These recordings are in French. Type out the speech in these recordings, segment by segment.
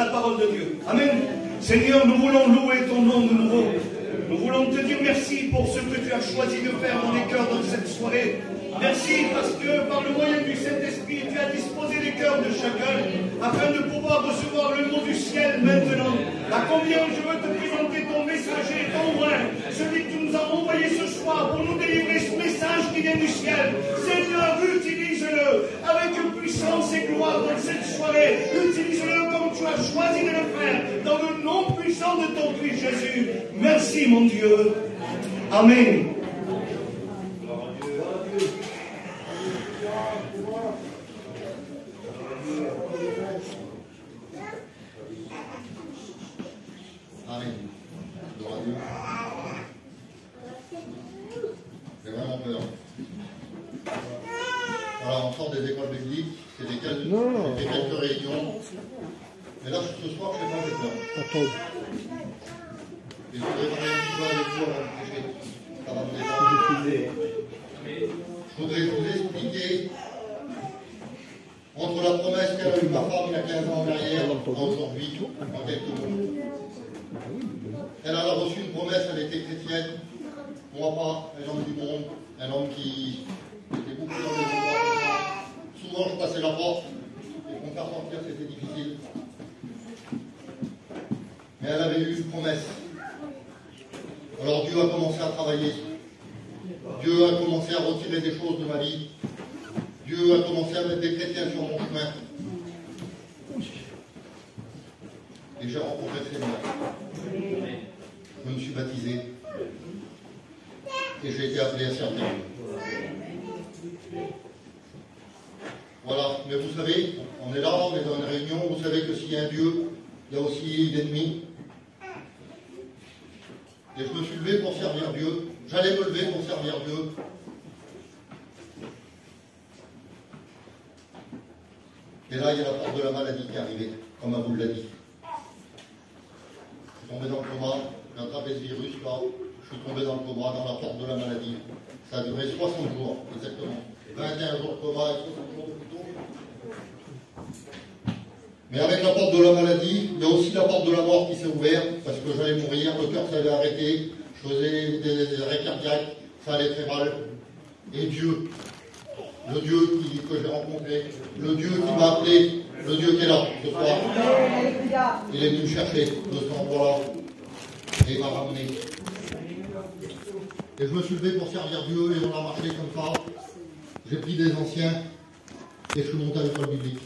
la parole de Dieu. Amen. Seigneur, nous voulons louer ton nom de nouveau. Nous voulons te dire merci pour ce que tu as choisi de faire dans les cœurs dans cette soirée. Merci parce que par le moyen du Saint-Esprit, tu as disposé les cœurs de chacun afin de pouvoir recevoir le mot du ciel maintenant. À combien je veux te présenter ton messager, ton roi, celui que tu nous as envoyé ce soir pour nous délivrer ce message qui vient du ciel. Seigneur, utilise-le avec puissance et gloire dans cette soirée. Utilise-le comme tu as choisi de le faire dans le nom puissant de ton Christ Jésus. Merci mon Dieu. Amen. Amen. Gloire à Dieu. J'ai vraiment peur. Voilà, on sort des écoles bibliques, c'est des quelques réunions. Mais là, ce soir, je n'ai pas peur. Et je voudrais parler un petit peu avec vous avant de prêcher. Ça va me détendre. Je voudrais vous expliquer entre la promesse qu'elle a eue ma femme il y a 15 ans en arrière et aujourd'hui, en quelques mots. Elle a reçu une promesse, elle était chrétienne. Moi pas, un homme du monde, un homme qui était beaucoup dans les endroits comme ça. Souvent je passais la porte, et pour me faire sortir c'était difficile. Mais elle avait eu une promesse. Alors Dieu a commencé à travailler. Dieu a commencé à retirer des choses de ma vie. Dieu a commencé à mettre des chrétiens sur mon chemin. Et j'ai rencontré le Seigneur. Je me suis baptisé. Et j'ai été appelé à servir Dieu. Voilà, mais vous savez, on est là, on est dans une réunion, vous savez que s'il y a un Dieu, il y a aussi l'ennemi. Et je me suis levé pour servir Dieu. J'allais me lever pour servir Dieu. Et là, il y a la porte de la maladie qui est arrivée, comme Aboul l'a dit. Je suis tombé dans le coma, j'ai attrapé ce virus là, je suis tombé dans le coma, dans la porte de la maladie. Ça a duré 60 jours, exactement. 21 jours de coma et 60 jours de plutôt. Mais avec la porte de la maladie, il y a aussi la porte de la mort qui s'est ouverte, parce que j'allais mourir, le cœur s'allait arrêter, je faisais des arrêts cardiaques, ça allait très mal. Et Dieu, le Dieu que j'ai rencontré, le Dieu qui m'a appelé, le Dieu qui est là ce soir, il est venu me chercher de cet endroit-là et il m'a ramené. Et je me suis levé pour servir Dieu et on a marché comme ça. J'ai pris des anciens et je suis monté à l'école biblique.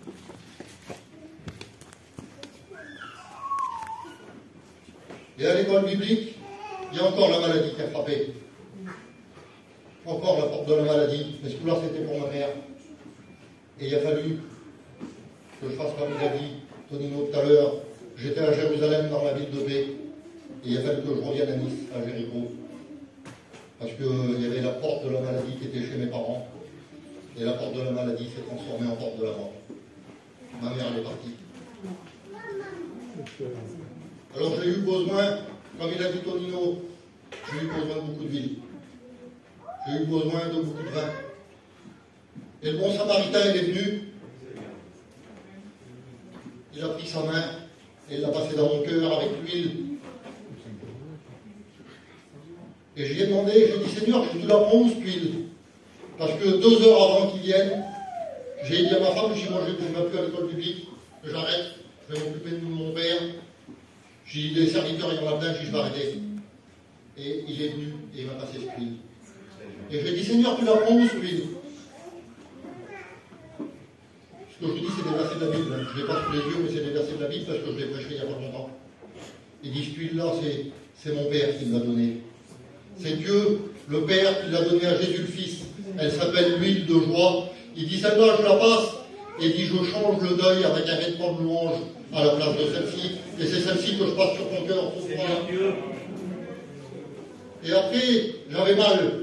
Et à l'école biblique, il y a encore la maladie qui a frappé. Encore la porte de la maladie, mais ce coup-là c'était pour ma mère. Et il a fallu que je fasse comme il a dit, Tonino tout à l'heure, j'étais à Jérusalem dans la ville de paix, et il a fallu que je revienne à Nice, à Jéricho. Parce qu'il y avait la porte de la maladie qui était chez mes parents, et la porte de la maladie s'est transformée en porte de la mort. Ma mère elle est partie. Alors j'ai eu besoin, comme il a dit Tonino, j'ai eu besoin de beaucoup de villes. J'ai eu besoin de beaucoup de vin. Et le bon samaritain, il est venu. Il a pris sa main et il l'a passé dans mon cœur avec l'huile. Et je lui ai demandé, j'ai dit, Seigneur, tu la prends où cette huile? Parce que 2 heures avant qu'il vienne, j'ai dit à ma femme, j'ai dit, moi je ne vais plus à l'école publique, j'arrête, je vais m'occuper de mon père. J'ai dit, les serviteurs, il y en a plein, j'ai dit, je vais arrêter. Et il est venu et il m'a passé cette huile. Et j'ai dit, Seigneur, tu la prends où cette huile? Ce que je dis, c'est des versets de la Bible. Je ne l'ai pas sous les yeux, mais c'est des versets de la Bible parce que je l'ai prêché il n'y a pas longtemps. Il dit, cette huile-là, c'est mon Père qui me l'a donnée. C'est Dieu, le Père, qui l'a donnée à Jésus le Fils. Elle s'appelle l'huile de joie. Il dit, celle-là, je la passe. Et il dit, je change le deuil avec un vêtement de louange à la place de celle-ci. Et c'est celle-ci que je passe sur ton cœur ce soir. Et après, j'avais mal.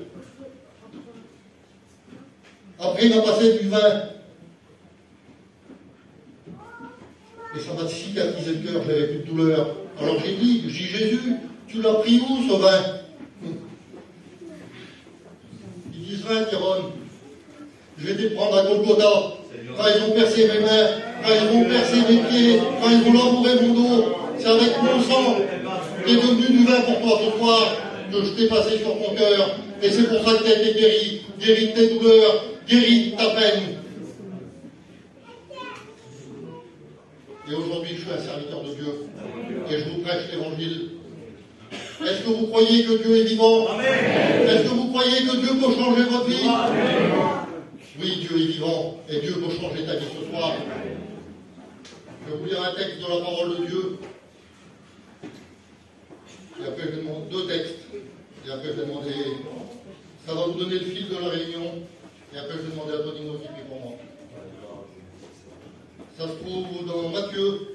Après, il m'a passé du vin. Et ça m'a cicatrisé le cœur, j'avais plus de douleur. Alors j'ai dit, Jésus, tu l'as pris où ce vin? Il dit, ce vin, Tyrone, je vais te prendre à Golgotha. Quand ils ont percé mes mains, quand ils vont percer mes pieds, quand ils vont labourer mon dos, c'est avec mon sang qui est devenu du vin pour toi ce soir que je t'ai passé sur ton cœur. Et c'est pour ça que tu as été guéri, guéri de tes douleurs, guéri de ta peine. Et aujourd'hui, je suis un serviteur de Dieu et je vous prêche l'évangile. Est-ce que vous croyez que Dieu est vivant? Est-ce que vous croyez que Dieu peut changer votre vie? Oui, Dieu est vivant et Dieu peut changer ta vie ce soir. Je vais vous lire un texte de la parole de Dieu. Et après, je vais demander deux textes. Et après, je vais demander. Ça va vous donner le fil de la réunion. Et après, je vais demander à Tonino qui prie pour moi. Ça se trouve dans Matthieu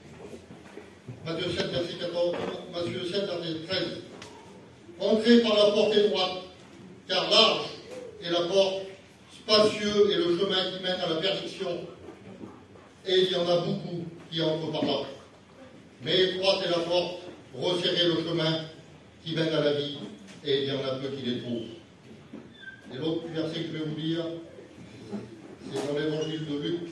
7, verset 14, Matthieu 7, verset 13. Entrez par la porte étroite, car large est la porte, spacieux est le chemin qui mène à la perdition, et il y en a beaucoup qui entrent par là. Mais étroite est la porte, resserrez le chemin qui mène à la vie, et il y en a peu qui les trouvent. Et l'autre verset que je vais vous lire, c'est dans l'évangile de Luc.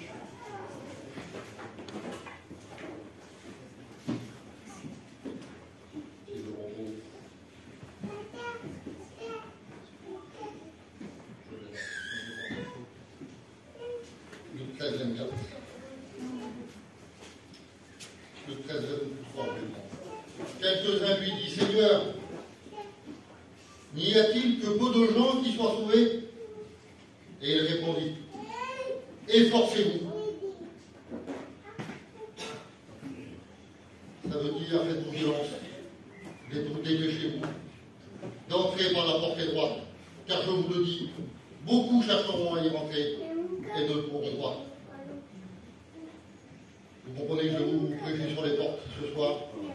Luc 13, 24. Luc 13, 23. Quelques-uns lui disent, Seigneur, n'y a-t-il que peu de gens qui soient sauvés? Et il répondit, efforcez-vous. Ça veut dire faites violence, dépêchez-vous, d'entrer par la porte étroite, car je vous le dis, beaucoup chercheront à y rentrer et ne pourront pas. Vous comprenez que je vais vous prêcher sur les portes ce soir.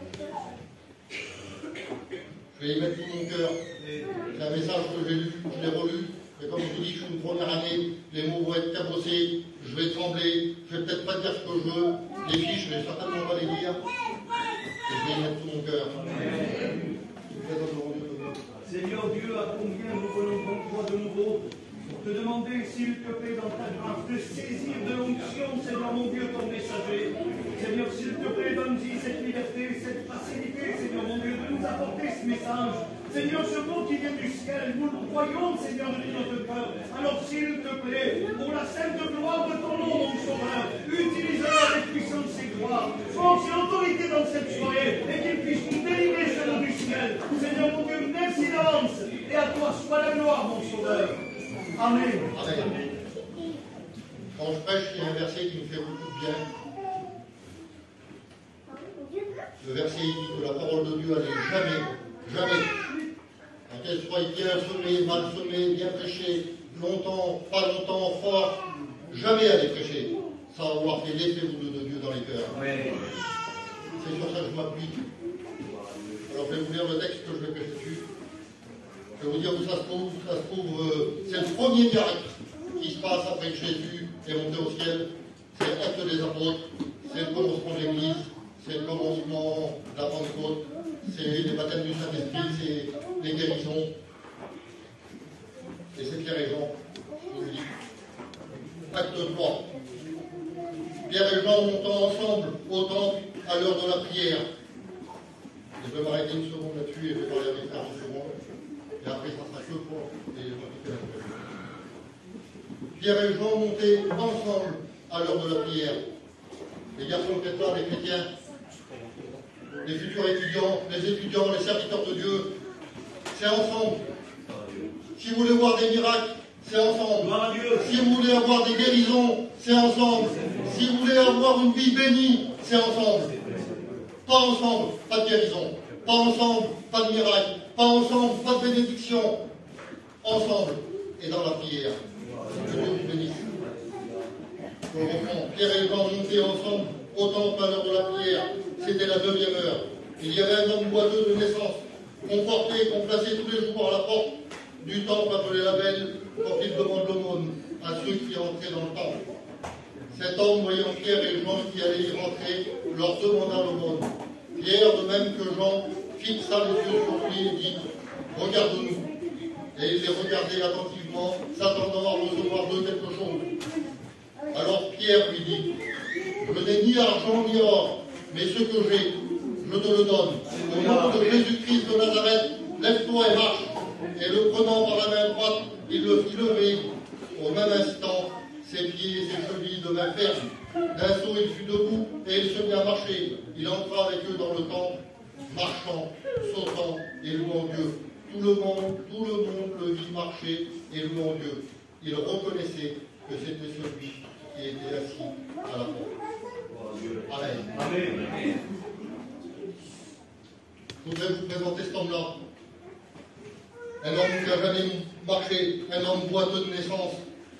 Je vais y mettre tout mon cœur. C'est un message que j'ai lu, je l'ai relu. Et comme je vous dis, je suis une première année, les mots vont être cabossés, je vais trembler, je vais peut-être pas dire ce que je veux, les fiches, je vais certainement pas les lire. Et je vais y mettre tout mon cœur. Seigneur Dieu, à combien nous venons devant toi de nouveau pour te demander, s'il te plaît, dans ta grâce, de saisir de l'onction, Seigneur mon Dieu, ton messager. Seigneur, s'il te plaît, donne-y cette liberté, cette facilité, Seigneur mon Dieu, de nous apporter ce message. Seigneur, ce mot qui vient du ciel, nous le croyons, Seigneur, de notre cœur. Alors, s'il te plaît, pour la sainte gloire de ton nom, mon sauveur, utilise-le avec puissance et gloire. Force et autorité dans cette soirée, et qu'il puisse nous délivrer, Seigneur du ciel. Seigneur mon Dieu, merci d'avance, et à toi soit la gloire, mon sauveur. Amen. Amen. Quand je prêche, il y a un verset qui me fait beaucoup de bien. Le verset il dit que la parole de Dieu, elle n'est jamais, qu'elle soit bien semée, mal semée, bien prêchée, longtemps, pas longtemps, fort, jamais elle est prêchée, sans avoir fait l'effet voulu de Dieu dans les cœurs. C'est sur ça que je m'appuie. Alors je vais vous lire le texte que je vais prêcher dessus. Je vais vous dire où ça se trouve, c'est le premier miracle qui se passe après que Jésus est monté au ciel. C'est l'acte des apôtres, c'est le commencement de l'Église, c'est le commencement de la Pentecôte, c'est les baptêmes du Saint-Esprit, c'est les guérisons. Et c'est Pierre et Jean, je vous le dis. Acte 3. Pierre et Jean montant ensemble au temple à l'heure de la prière. Et je vais m'arrêter une seconde là-dessus et je vais parler à mes frères une seconde. Et après, ça sera que pour les Pierre et Jean montaient ensemble à l'heure de la prière. Les garçons peut-être là, les chrétiens, les futurs étudiants, les serviteurs de Dieu, c'est ensemble. Si vous voulez voir des miracles, c'est ensemble. Si vous voulez avoir des guérisons, c'est ensemble. Si vous voulez avoir une vie bénie, c'est ensemble. Pas ensemble, pas de guérison. Pas ensemble, pas de miracle. Pas ensemble, pas de bénédiction. Ensemble et dans la prière. Que Dieu vous bénisse. Je reprends. Pierre et Jean montaient ensemble au temple à l'heure de la prière. C'était la 9e heure. Il y avait un homme boiteux de naissance, qu'on plaçait tous les jours à la porte du temple appelé la Belle, pour qu'il demande l'aumône à ceux qui entraient dans le temple. Cet homme, voyant Pierre et Jean qui allaient y rentrer, leur demanda l'aumône. Pierre, de même que Jean, fixa les yeux sur lui et dit « Regarde-nous ». Et il les regardait attentivement, s'attendant à recevoir d'eux quelque chose. Alors Pierre lui dit Je n'ai ni argent ni or, mais ce que j'ai, je te le donne. Au nom de Jésus-Christ de Nazareth, lève-toi et marche. Et le prenant par la main droite, il le fit lever. Au même instant, ses pieds et ses chevilles devinrent fermes. D'un saut, il fut debout et il se mit à marcher. Il entra avec eux dans le temple, marchant, sautant et louant Dieu. Tout le monde le vit marcher et louant Dieu. Il reconnaissait que c'était celui qui était assis à la porte. Amen. Amen. Je voudrais vous présenter cet homme-là. Un homme qui n'a jamais marché, un homme boiteux de naissance.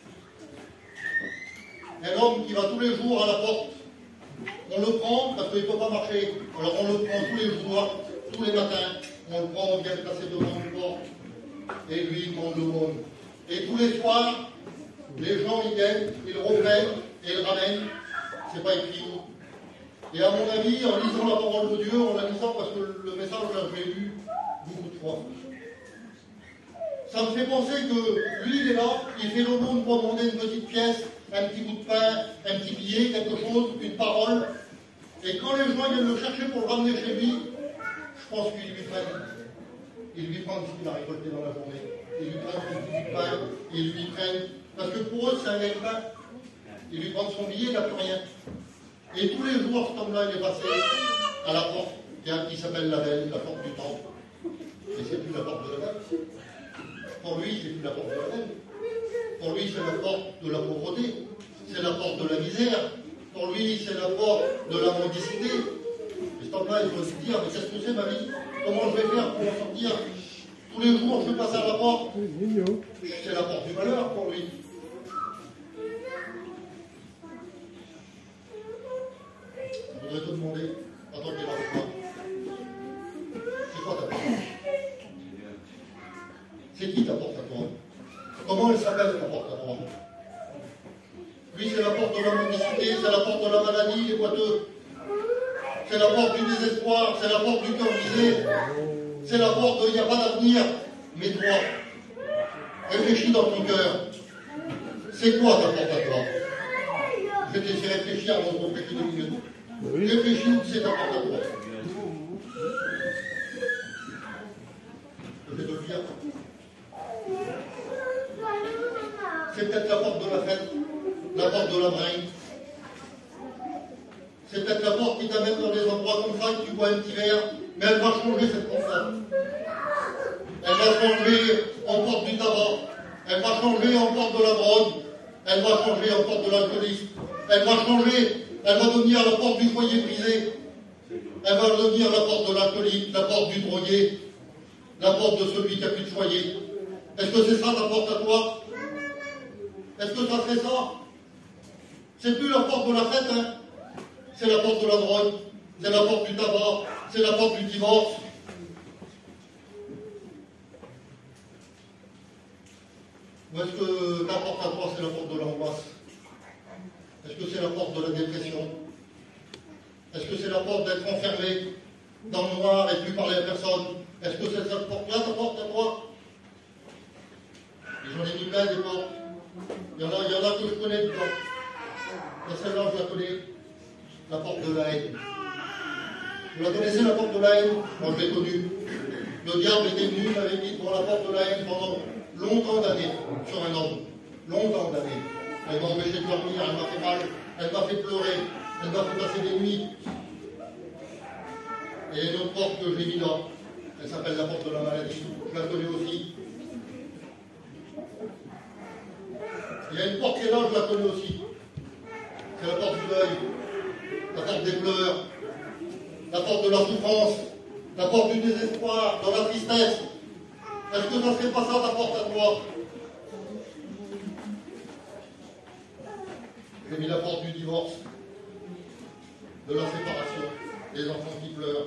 Un homme qui va tous les jours à la porte. On le prend parce qu'il ne peut pas marcher. Alors on le prend tous les jours, tous les matins. On le prend, on vient le placer devant une porte. Et lui, il demande le monde. Et tous les soirs, les gens y viennent, ils le reprennent et ils le ramènent. C'est pas écrit où. Et à mon avis, en lisant la parole de Dieu, en la lisant parce que le message, je l'ai lu beaucoup de fois. Ça me fait penser que lui, il est là, il fait l'aumône pour demander une petite pièce, un petit bout de pain, un petit billet, quelque chose, une parole. Et quand les gens viennent le chercher pour le ramener chez lui, je pense qu'ils lui prennent. Ils lui prennent ce qu'il a récolté dans la journée. Ils lui prennent son petit bout de pain, ils lui prennent. Parce que pour eux, c'est un gagne-pain. Ils lui prennent son billet, il n'a plus rien. Et tous les jours, cet homme-là, il est passé à la porte qui s'appelle la Belle, la porte du temple. Et c'est plus la porte de la Belle. Pour lui, c'est plus la porte de la Belle. Pour lui, c'est la porte de la pauvreté. C'est la porte de la misère. Pour lui, c'est la porte de la mendicité. Et cet homme-là, il doit se dire, mais qu'est-ce que c'est ma vie? Comment je vais faire pour en sortir? Tous les jours, je vais passer à la porte. C'est la porte du malheur pour lui. Je voudrais te demander, en tant qu'il avec moi, c'est quoi ta porte? C'est qui ta porte à toi? Comment elle s'appelle ta porte à toi? Lui, c'est la porte de la mendicité, c'est la porte de la maladie, les boiteux. C'est la porte du désespoir, c'est la porte du cœur brisé. C'est la porte de il n'y a pas d'avenir. Mais toi, réfléchis dans ton cœur. C'est quoi ta porte à toi? Je vais te laisser réfléchir avant de réfléchir 2 minutes. Réfléchis où c'est ta porte à toi. Je vais te le dire. C'est peut-être la porte de la fête, la porte de la bringue. C'est peut-être la porte qui t'amène dans des endroits comme ça, que tu bois un petit verre, mais elle va changer cette porte-là. Elle va changer en porte du tabac. Elle va changer en porte de la drogue. Elle va changer en porte de l'alcoolisme. Elle va changer. Elle va devenir la porte du foyer brisé. Elle va devenir la porte de l'alcoolique, la porte du drogué, la porte de celui qui n'a plus de foyer. Est-ce que c'est ça ta porte à toi? Est-ce que ça serait ça? C'est plus la porte de la fête, hein? C'est la porte de la drogue, c'est la porte du tabac, c'est la porte du divorce. Ou est-ce que ta porte à toi, c'est la porte de l'angoisse? Est-ce que c'est la porte de la dépression? Est-ce que c'est la porte d'être enfermé dans le noir et plus parler à personne? Est-ce que c'est cette porte-là, ta porte à toi? Et j'en ai mis plein des portes. Il y en a que je connais dedans. Et celle-là, je la connais. La porte de la haine. Vous la connaissez, la porte de la haine? Moi, je l'ai connue. Le diable était venu, il m'avait mis devant la porte de la haine pendant longtemps d'années sur un homme. Longtemps d'années. Elle m'a empêché de dormir, elle m'a fait mal, elle m'a fait pleurer, elle m'a fait passer des nuits. Et il y a une autre porte que j'ai mis là. Elle s'appelle la porte de la maladie. Je la connais aussi. Il y a une porte qui est là, je la connais aussi. C'est la porte du deuil, la porte des pleurs, la porte de la souffrance, la porte du désespoir, de la tristesse. Est-ce que ça ne serait pas ça ta porte à toi? J'ai mis la porte du divorce, de la séparation, des enfants qui pleurent.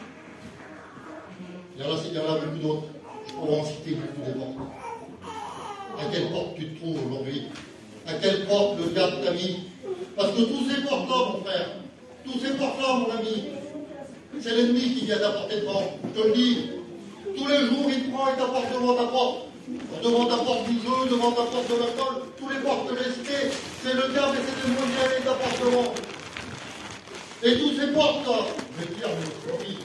Il y en a beaucoup d'autres. Je pourrais en citer beaucoup des portes. À quelle porte tu te trouves aujourd'hui? À quelle porte le diable t'a mis? Parce que tous ces portes-là, mon frère, tous ces portes-là, mon ami, c'est l'ennemi qui vient t'apporter devant. Je te le dis. Tous les jours, il te prend et t'apporte devant ta porte. Devant ta porte du jeu, devant ta porte de l'alcool, tous les portes que j'ai citées, c'est le diable et c'est le démon qui vient et t'apporte devant. Et tous ces portes là, je vais dire, oui.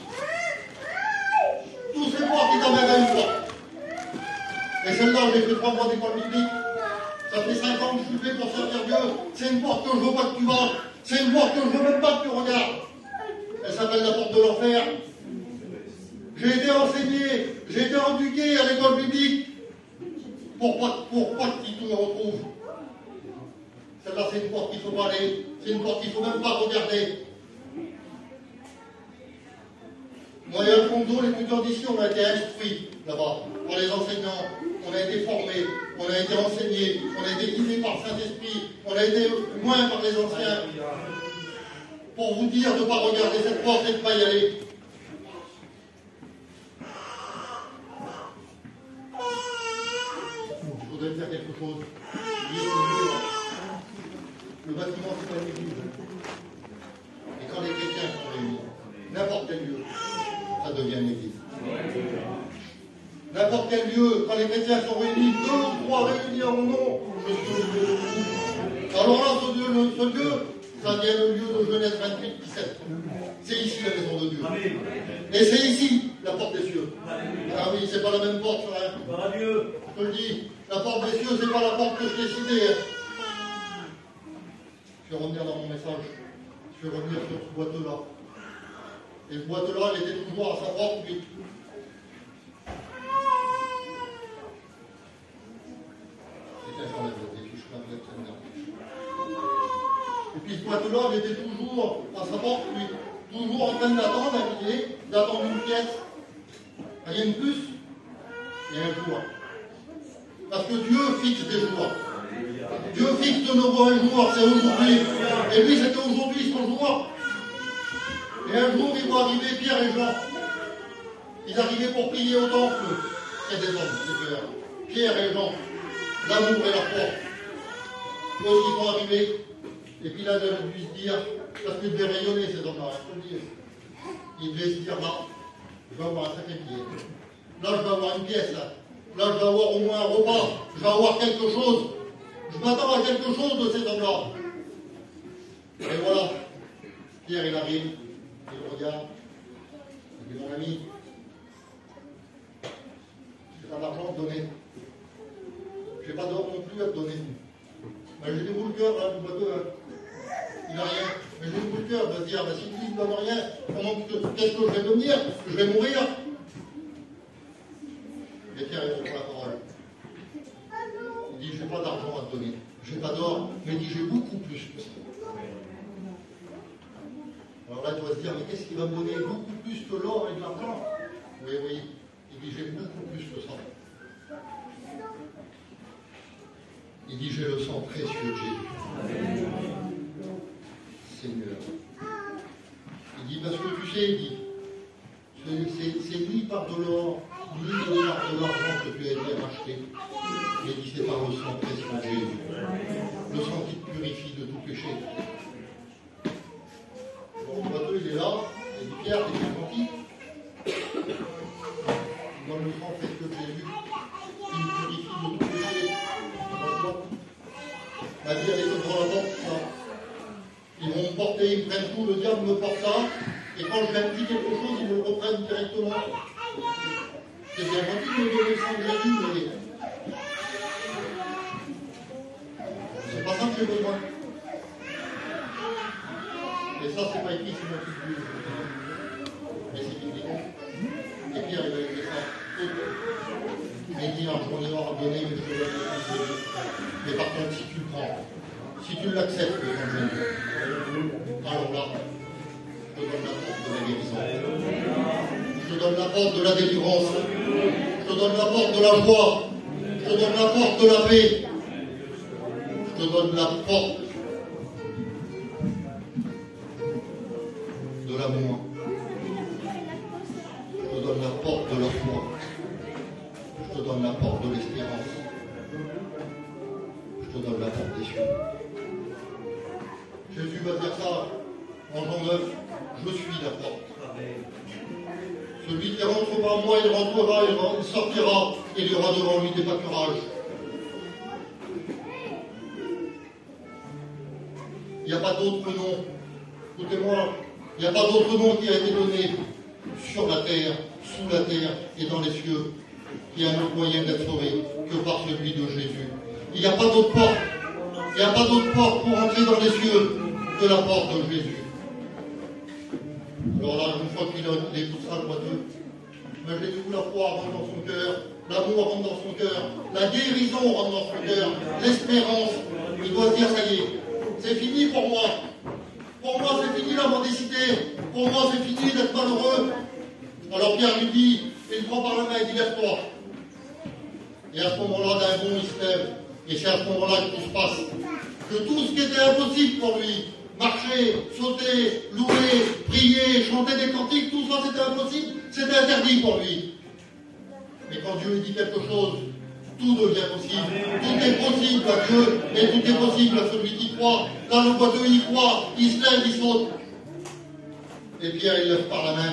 Tous ces portes qui t'amènent à une porte. Et celle-là, j'ai fait 3 mois d'école biblique. Ça fait 5 ans que je suis fait pour servir Dieu. C'est une porte que je veux pas que tu vas. C'est une porte que je veux même pas que tu regardes. Elle s'appelle la porte de l'enfer. J'ai été enseigné, j'ai été éduqué à l'école biblique pour pas que tu te retrouves. Celle-là, c'est une porte qu'il ne faut pas aller. C'est une porte qu'il ne faut même pas regarder. Moi et Alfonso, l'étudiant d'ici, on a été instruits là-bas par les enseignants. On a été formés, on a été enseignés, on a été guidés par le Saint-Esprit, on a été loin par les anciens. Pour vous dire de ne pas regarder cette porte et de ne pas y aller. Je voudrais faire quelque chose. Le bâtiment, c'est pas une église. Et quand les chrétiens sont réunis, n'importe quel lieu, ça devient une église. N'importe quel lieu, quand les chrétiens sont réunis, 2 ou 3 réunis en mon nom, je suis au milieu de vous. Alors là, ce Dieu, ça devient le lieu de Genèse 28-17. C'est ici la maison de Dieu. Et c'est ici la porte des cieux. Ah oui, c'est pas la même porte, frère. Je te le dis, la porte des cieux, c'est pas la porte que je t'ai citée. Je vais revenir dans mon message. Je vais revenir sur ce boiteux-là. Et ce boiteux-là, il était toujours à sa porte, lui. Et puis ce boiteux-là, il était toujours à sa porte, lui. Toujours en train d'attendre un billet, d'attendre une pièce. Il y a une puce, il y a un jour. Parce que Dieu fixe des jours. Dieu fixe de nouveau un jour, c'est aujourd'hui. Et lui, c'était aujourd'hui son jour. Et un jour, ils vont arriver, Pierre et Jean. Ils arrivaient pour prier au temple. C'est des hommes, c'est clair. Pierre et Jean, l'amour et la foi. Eux, ils vont arriver. Et puis là, ils devaient dû se dire, parce qu'ils devaient rayonner ces hommes-là, il faut le dire. Ils devaient se dire, là, je vais avoir un sacré billet. Là, je vais avoir une pièce, là. Là, je vais avoir au moins un repas. Je vais avoir quelque chose. Je m'attends à quelque chose de ces hommes-là. Et voilà. Pierre, il arrive. Il regarde. Il dit, mon ami, j'ai pas d'argent à te donner. J'ai pas d'or non plus à te donner. Ben, j'ai des boules de cœur, là, du bateau, hein. Il n'a rien. Mais j'ai des boules de cœur. Il va se dire, ben, si lui, il ne donne rien, qu'est-ce que je vais devenir? Je vais mourir. Et Pierre, il prend la parole. Il dit, j'ai pas d'argent à te donner. J'ai pas d'or, mais il dit, j'ai beaucoup plus que ça. Alors là, il doit se dire, mais qu'est-ce qu'il va me donner? Beaucoup plus que l'or et de l'argent? Oui, oui. Il dit, j'ai beaucoup plus que ça. Il dit, j'ai le sang précieux de Jésus. Seigneur. Il dit, parce que tu sais, il dit, c'est ni par de l'or, ni par de l'argent que tu as été racheté. Mais il dit, c'est par le sang précieux de Jésus. Le sang qui te purifie de tout péché. Bon, le bateau, il est là. Il dit, Pierre, t'es bien gentil. Dans le sang précieux de Jésus, qui me purifie de tout péché. Ma vie, elle est devant la porte, ça. Ils vont me porter, ils me prennent tout, le diable me porte ça, et quand je leur dis quelque chose, ils me le reprennent directement. C'est bien gentil de me donner le sang de Jésus, mais c'est pas ça que j'ai besoin. Et ça, c'est pas écrit, c'est mon truc. Mais c'est biblique. Et Pierre, il va écrire ça. Mais il dit, j'en ai à donner, mais je te donne le sang de Jésus. Mais par contre, si tu le prends, si tu l'acceptes, le sang de Jésus, alors là, je te donne la porte de la guérison. Je te donne la porte de la délivrance. Je te donne la porte de la joie. Je te donne la porte de la paix. Je te donne la porte de l'amour. Je te donne la porte de la foi. Je te donne la porte de l'espérance. Je te donne la porte des cieux. Jésus va dire ça en Jean 9, je suis la porte. Celui qui rentre par moi, il rentrera, il sortira, et il y aura devant lui des pâturages. Il n'y a pas d'autre nom. Écoutez-moi, Il n'y a pas d'autre nom qui a été donné sur la terre, sous la terre et dans les cieux, qui a un autre moyen d'être sauvé que par celui de Jésus. Il n'y a pas d'autre porte. Il n'y a pas d'autre porte pour entrer dans les cieux que la porte de Jésus. Alors là, une fois qu'il écoutera le boiteux, imaginez-vous la foi rentre dans son cœur, l'amour rentre dans son cœur, la guérison rentre dans son cœur, l'espérance. Il doit se dire, ça y est, c'est fini pour moi. Pour moi, c'est fini la mendicité. Pour moi, c'est fini d'être malheureux. Alors Pierre lui dit, il prend par la main et dit, lève-toi. Et à ce moment-là, d'un bond, il se lève. Et c'est à ce moment-là que tout se passe. Que tout ce qui était impossible pour lui, marcher, sauter, louer, prier, chanter des cantiques, tout ça c'était impossible, c'était interdit pour lui. Mais quand Dieu lui dit quelque chose, tout devient possible. Tout est possible à Dieu et tout est possible à celui qui croit. Quand le boiteux y croit, il se lève, il saute. Et Pierre il lève par la main.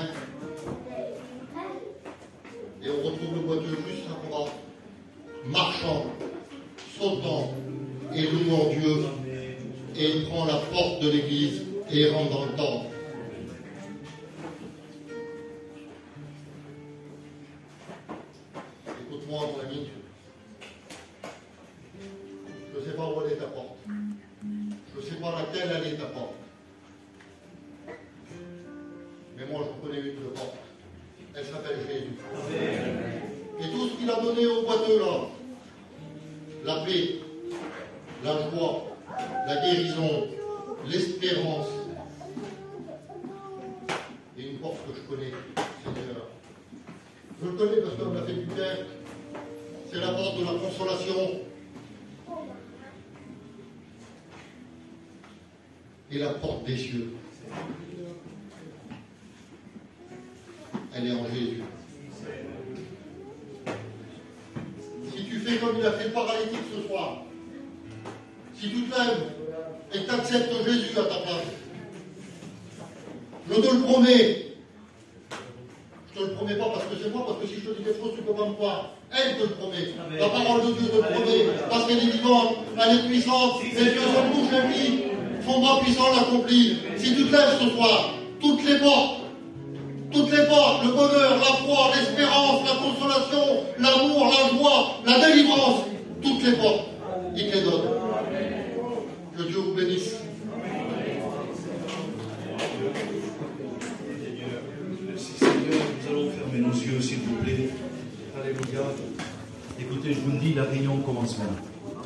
Et on retrouve le boiteux juste après, marchant, sautant et louant Dieu. Et il prend la porte de l'église et il rentre dans le temple. Écoute-moi, mon ami. Je ne sais pas où elle est ta porte. Je ne sais pas laquelle elle est ta porte. Mais moi, je connais une de porte. Elle s'appelle Jésus. Et tout ce qu'il a donné au boiteux là, la paix, la joie, la guérison, l'espérance, et une porte que je connais, Seigneur. Je le connais parce qu'on m'a fait du bien. C'est la porte de la consolation. Et la porte des cieux. Elle est en Jésus. Si tu fais comme il a fait le paralytique ce soir, si tu te lèves et que tu acceptes Jésus à ta place, je te le promets. Je te le promets pas parce que c'est moi, parce que si je te dis quelque chose, tu ne peux pas me croire. Elle te le promet. La parole de Dieu te le promet. Parce qu'elle est vivante, elle est puissante. Et Dieu son bouche et vie, son bras puissant l'accomplit. Si tu te lèves ce soir, toutes les portes, le bonheur, la foi, l'espérance, la consolation, l'amour, la joie, la délivrance, toutes les portes, il te les donne. Que Dieu vous bénisse. Merci Seigneur, nous allons fermer nos yeux s'il vous plaît. Alléluia. Écoutez, je vous le dis, la réunion commence maintenant.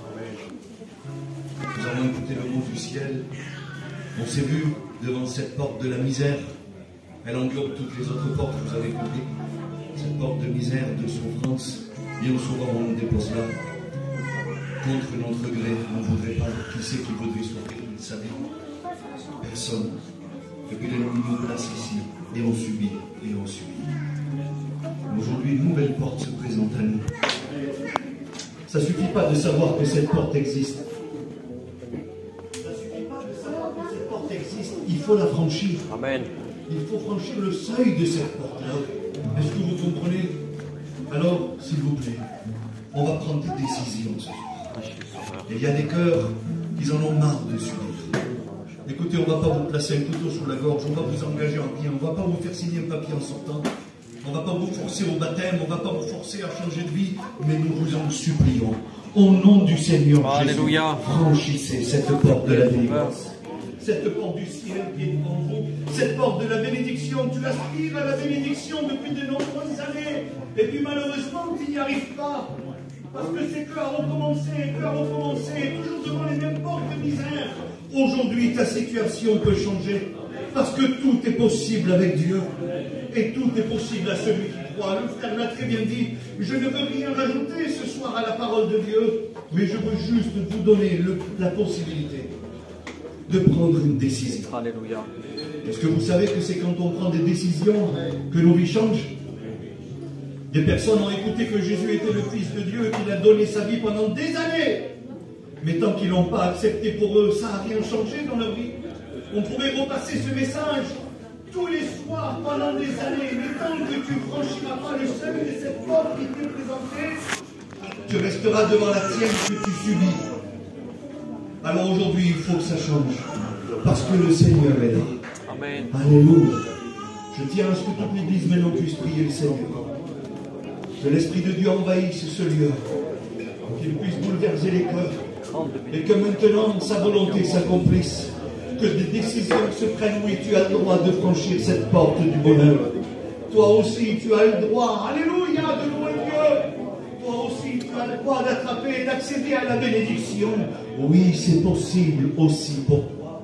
Nous allons écouter le mot du ciel. On s'est vu devant cette porte de la misère. Elle englobe toutes les autres portes, vous avez compris. Cette porte de misère, de souffrance. Bien souvent on nous dépose là. Contre notre gré, on ne voudrait pas. Qui c'est qui voudrait souffrir, vous le savez? Personne. Et puis l'ennemi nous place ici. Et on subit, et on subit. Aujourd'hui, une nouvelle porte se présente à nous. Ça ne suffit pas de savoir que cette porte existe. Ça ne suffit pas de savoir que cette porte existe. Il faut la franchir. Amen. Il faut franchir le seuil de cette porte-là. Est-ce que vous comprenez? Alors, s'il vous plaît, on va prendre des décisions ce soir. Et il y a des cœurs qui en ont marre de subir. Écoutez, on ne va pas vous placer un couteau sous la gorge, on va vous engager en rien, on ne va pas vous faire signer un papier en sortant, on ne va pas vous forcer au baptême, on ne va pas vous forcer à changer de vie, mais nous vous en supplions. Au nom du Seigneur Alléluia. Jésus, franchissez cette porte de la délivrance. Cette porte du ciel qui est devant vous, cette porte de la bénédiction, tu aspires à la bénédiction depuis de nombreuses années, et puis malheureusement tu n'y arrives pas, parce que c'est que à recommencer, toujours devant les mêmes portes de misère. Aujourd'hui ta situation peut changer, parce que tout est possible avec Dieu, et tout est possible à celui qui croit. Le frère l'a très bien dit, je ne veux rien rajouter ce soir à la parole de Dieu, mais je veux juste vous donner la possibilité de prendre une décision. Alléluia. Est-ce que vous savez que c'est quand on prend des décisions que nos vies changent? Des personnes ont écouté que Jésus était le Fils de Dieu et qu'il a donné sa vie pendant des années. Mais tant qu'ils ne l'ont pas accepté pour eux, ça n'a rien changé dans leur vie. On pourrait repasser ce message tous les soirs pendant des années. Mais tant que tu ne franchiras pas le seuil de cette porte qui t'est présentée, tu resteras devant la tienne que tu subis. Alors aujourd'hui, il faut que ça change. Parce que le Seigneur est là. Amen. Alléluia. Je tiens à ce que toute l'Église maintenant puisse prier le Seigneur. Que l'Esprit de Dieu envahisse ce lieu. Qu'il puisse bouleverser les cœurs. Et que maintenant sa volonté s'accomplisse. Que des décisions se prennent. Oui, tu as le droit de franchir cette porte du bonheur. Toi aussi, tu as le droit. Alléluia, de louer Dieu. Toi aussi, tu as le droit d'attraper et d'accéder à la bénédiction. Oui, c'est possible aussi pour toi.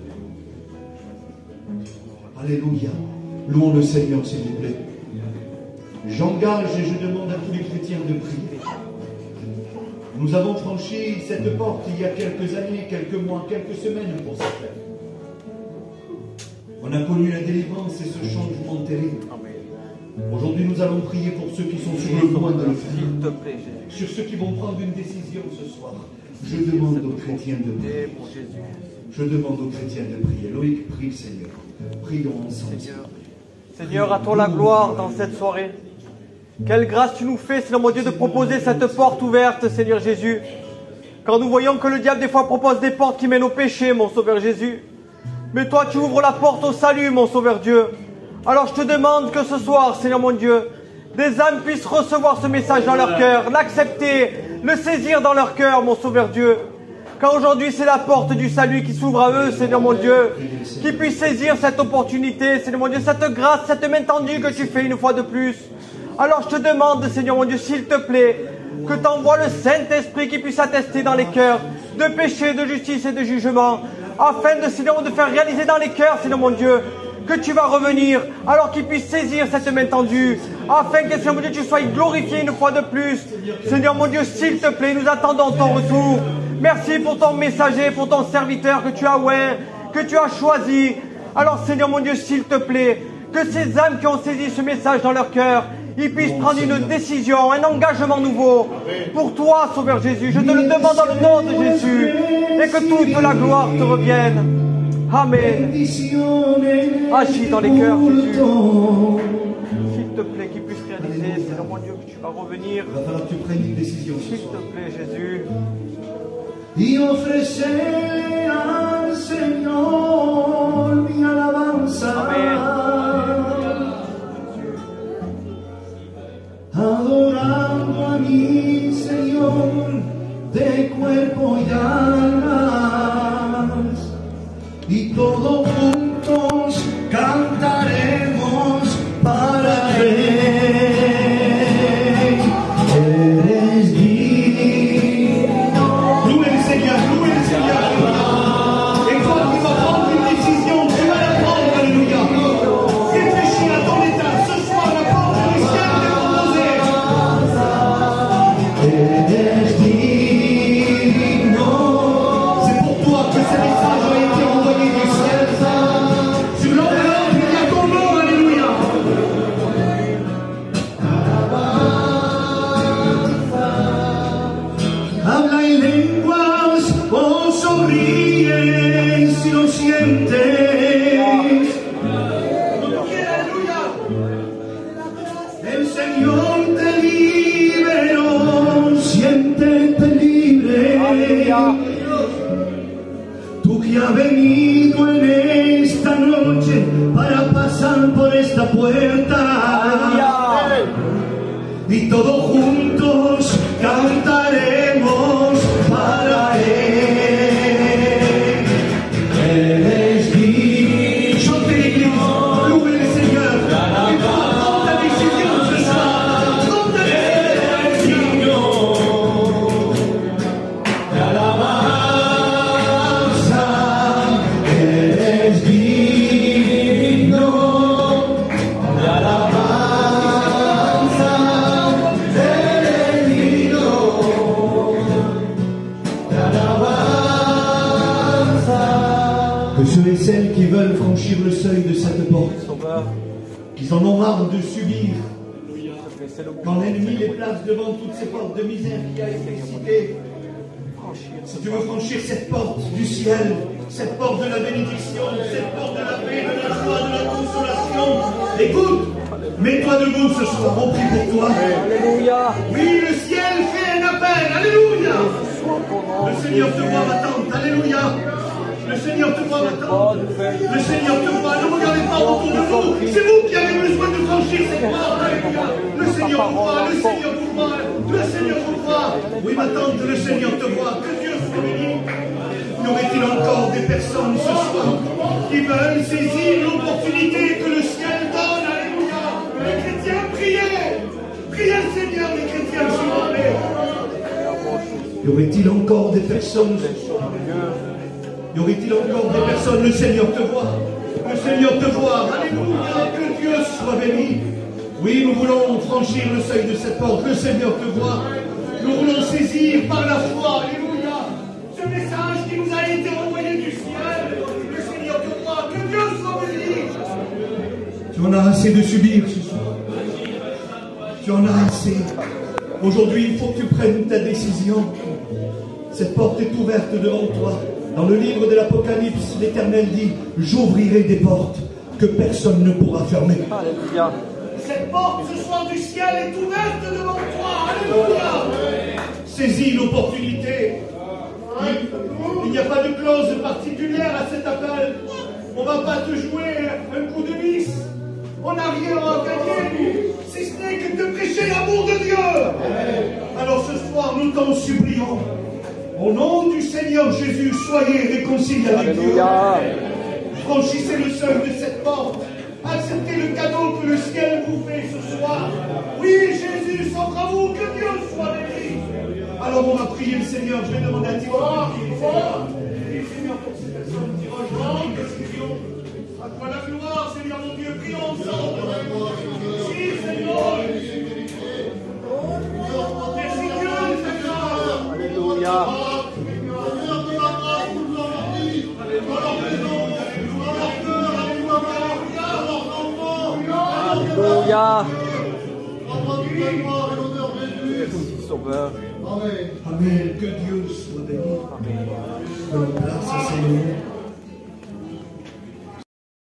Alléluia. Louons le Seigneur, s'il vous plaît. J'engage et je demande à tous les chrétiens de prier. Nous avons franchi cette porte il y a quelques années, quelques mois, quelques semaines pour cette fête. On a connu la délivrance et ce changement terrible. Aujourd'hui, nous allons prier pour ceux qui sont sur le point de le faire. Sur ceux qui vont prendre une décision ce soir. Je demande aux chrétiens de prier. Je demande aux chrétiens de prier. Loïc, prie le Seigneur. Prions ensemble. Seigneur, à toi la gloire dans cette soirée. Quelle grâce tu nous fais, Seigneur mon Dieu, de proposer cette porte ouverte, Seigneur Jésus. Quand nous voyons que le diable des fois propose des portes qui mènent au péché, mon Sauveur Jésus. Mais toi, tu ouvres la porte au salut, mon Sauveur Dieu. Alors je te demande que ce soir, Seigneur mon Dieu, des âmes puissent recevoir ce message dans leur cœur, l'accepter, le saisir dans leur cœur, mon Sauveur Dieu. Car aujourd'hui, c'est la porte du salut qui s'ouvre à eux, Seigneur mon Dieu. Qu'ils puissent saisir cette opportunité, Seigneur mon Dieu, cette grâce, cette main tendue que tu fais une fois de plus. Alors je te demande, Seigneur mon Dieu, s'il te plaît, que tu envoies le Saint-Esprit qui puisse attester dans les cœurs de péché, de justice et de jugement, afin de, Seigneur, de faire réaliser dans les cœurs, Seigneur mon Dieu, que tu vas revenir, alors qu'ils puissent saisir cette main tendue, afin que, Seigneur mon Dieu, tu sois glorifié une fois de plus. Seigneur mon Dieu, s'il te plaît, nous attendons ton retour. Merci pour ton messager, pour ton serviteur que tu as oint, que tu as choisi. Alors, Seigneur mon Dieu, s'il te plaît, que ces âmes qui ont saisi ce message dans leur cœur, ils puissent prendre une décision, un engagement nouveau pour toi, Sauveur Jésus. Je te le demande dans le nom de Jésus, et que toute la gloire te revienne. Amen. Agis dans les cœurs, Jésus. S'il te plaît, qu'il puisse réaliser, Seigneur mon Dieu, que tu vas revenir. Il va falloir que tu prennes une décision. S'il te plaît, Jésus. Y ofrecer al Señor mi alabanza. Adorando a mi Señor de cuerpo y alma, y todos juntos cantaremos para Rey. Eres digno. Louez le Seigneur, louez le Seigneur. Et toi qui vas prendre une décision, tu vas la prendre, alléluia. Réfléchis à ton état, ce soir la porte du ciel est proposée. Eres digno. C'est pour toi que ce message a été envoyé du ciel. Sur l'enveloppe, il y a ton nom, alléluia. Habla en lenguas, oh sonríe si lo sientes. El Señor te liberó, siéntete libre. Tú que has venido en esta noche para pasar por esta puerta. Y todos juntos cantaremos para Él. Eres digno. Chantez l'Église, louez le Seigneur. Et toi, prends ta décision ce soir. Prends ta décision. Alabanza, eres digno. Alabanza, eres digno. Alabanza. Que ceux et celles qui veulent franchir le seuil de cette porte, Sauveur, qu'ils en ont marre de subir, s'il te plaît, c'est le quand l'ennemi les place devant toutes ces portes de misère qui a été citée. Si tu veux franchir cette porte du ciel, cette porte de la bénédiction, cette porte de la paix, de la joie, de la consolation, écoute, mets-toi debout ce soir, on prie pour toi. Alléluia. Oui, le ciel fait un appel, alléluia. Soit ton nom. Le Seigneur te voit, ma tante, alléluia. Le Seigneur te voit maintenant. Le Seigneur te voit. Ne regardez pas autour de vous. C'est vous qui avez besoin de franchir cette porte. Alléluia. Le Seigneur vous voit. Le Seigneur vous voit. Le Seigneur vous voit. Oui, ma tante, le Seigneur te voit. Que Dieu soit béni. Y aurait-il encore des personnes ce soir qui veulent saisir l'opportunité que le ciel donne? Alléluia. Les chrétiens, priez. Priez le Seigneur, les chrétiens, s'il vous plaît. Y aurait-il encore des personnes ce soir? Y aurait-il encore des personnes? Le Seigneur te voit. Le Seigneur te voit. Alléluia. Que Dieu soit béni. Oui, nous voulons franchir le seuil de cette porte. Le Seigneur te voit. Nous voulons saisir par la foi. Alléluia. Ce message qui nous a été envoyé du ciel. Le Seigneur te voit. Que Dieu soit béni. Tu en as assez de subir ce soir. Tu en as assez. Aujourd'hui, il faut que tu prennes ta décision. Cette porte est ouverte devant toi. Dans le livre de l'Apocalypse, l'Éternel dit: j'ouvrirai des portes que personne ne pourra fermer. Alléluia. Cette porte ce soir du ciel est ouverte devant toi. Alléluia. Saisis l'opportunité. Il n'y a pas de clause particulière à cet appel. On ne va pas te jouer un coup de vis. On n'a rien à gagner, si ce n'est que de prêcher l'amour de Dieu. Alors ce soir, nous t'en supplions. Au nom du Seigneur Jésus, soyez réconciliés avec Dieu. Franchissez le seuil de cette porte. Acceptez le cadeau que le ciel vous fait ce soir. Oui, Jésus s'offre à vous, que Dieu soit béni. Alors on va prier le Seigneur. Je vais demander à Dieu. Seigneur, pour ces personnes qui rejoignent, à toi la gloire, Seigneur mon Dieu, prions ensemble. Merci, Seigneur. Merci Dieu, Seigneur. Alléluia. Alléluia. Merci, Sauveur. Amen. Que Dieu soit béni. Amen. Place à Seigneur.